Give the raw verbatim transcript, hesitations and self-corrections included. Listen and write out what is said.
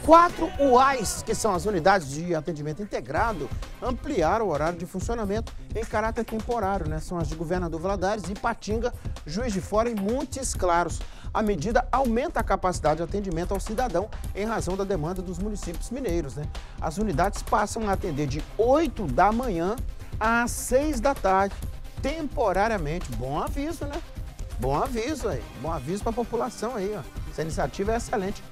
Quatro U A Is, que são as unidades de atendimento integrado, ampliaram o horário de funcionamento em caráter temporário, né? São as de Governador Valadares, Ipatinga, Juiz de Fora e Montes Claros. A medida aumenta a capacidade de atendimento ao cidadão em razão da demanda dos municípios mineiros, né? As unidades passam a atender de oito da manhã às seis da tarde, temporariamente. Bom aviso, né? Bom aviso aí, bom aviso para a população aí, ó. Essa iniciativa é excelente.